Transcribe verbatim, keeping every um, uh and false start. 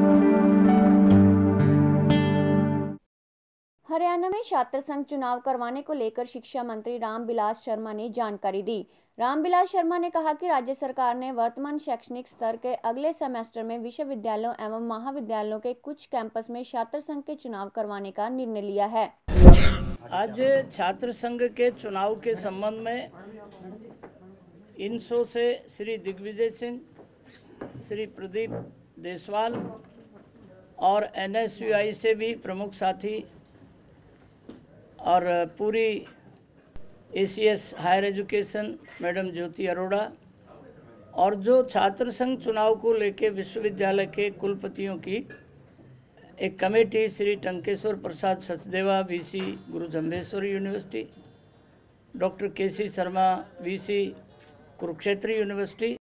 हरियाणा में छात्र संघ चुनाव करवाने को लेकर शिक्षा मंत्री रामबिलास शर्मा ने जानकारी दी। रामबिलास शर्मा ने कहा कि राज्य सरकार ने वर्तमान शैक्षणिक स्तर के अगले सेमेस्टर में विश्वविद्यालयों एवं महाविद्यालयों के कुछ कैंपस में छात्र संघ के चुनाव करवाने का निर्णय लिया है। आज छात्र संघ के चुनाव के संबंध में इनसो से श्री दिग्विजय सिंह, श्री प्रदीप देसवाल और एन एस यू आई से भी प्रमुख साथी और पूरी A C S higher education madam Jyoti Arora और जो छात्र संघ चुनाव को लेकर विश्वविद्यालय के कुलपतियों की एक committee Shri Tankeshwar Prasad Sachdeva VC Guru Jambheshwar University, doctor K C Sharma VC Kurukshetra university